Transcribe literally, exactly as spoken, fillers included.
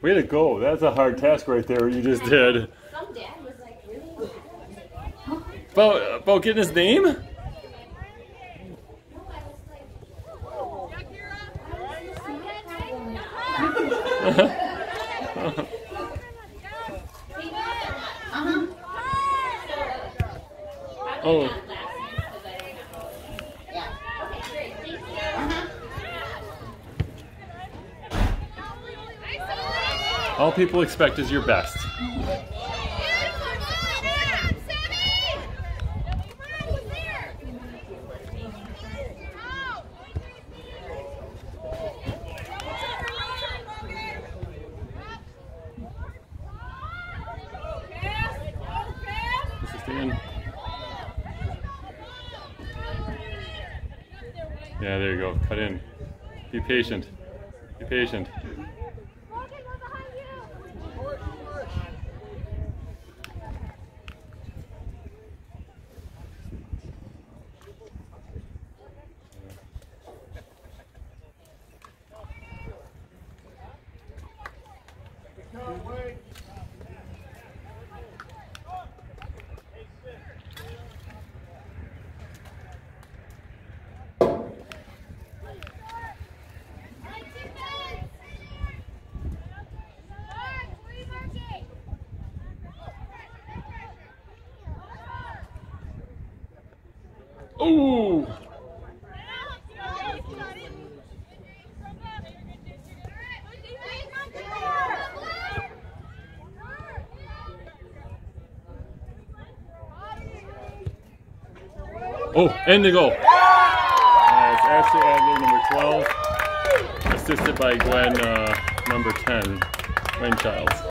Way to go. That's a hard task right there you just did. Some dad was like, really? About, about getting his name? No, I was like, oh. Oh. All people expect is your best. Yeah, there you go. Cut in. Be patient. Be patient. Ooh! Oh, and they go. Uh, it's Ashley Adler, number twelve, assisted by Gwen, uh, number ten, Gwen Childs.